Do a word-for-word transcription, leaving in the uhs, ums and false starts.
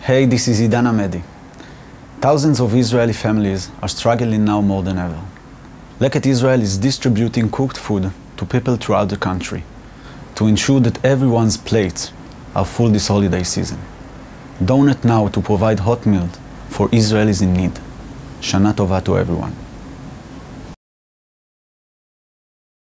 Hey, this is Idan Amedi. Thousands of Israeli families are struggling now more than ever. Leket Israel is distributing cooked food to people throughout the country to ensure that everyone's plates are full this holiday season. Donate now to provide hot meals for Israelis in need. Shana Tova to everyone.